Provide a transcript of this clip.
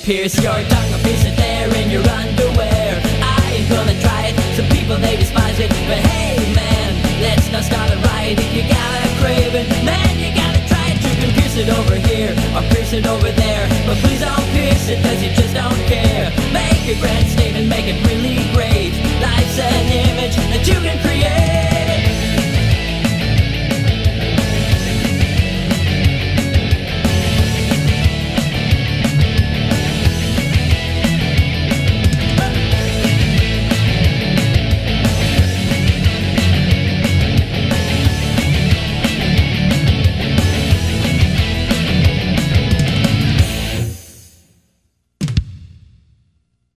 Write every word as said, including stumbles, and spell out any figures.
Pierce your tongue or pierce it there in your underwear. I ain't gonna try it, some people they despise it, but hey man, let's not start a riot. If you got a craving, man, you gotta try it. You can pierce it over here or pierce it over there, but please don't pierce it cause you just don't care.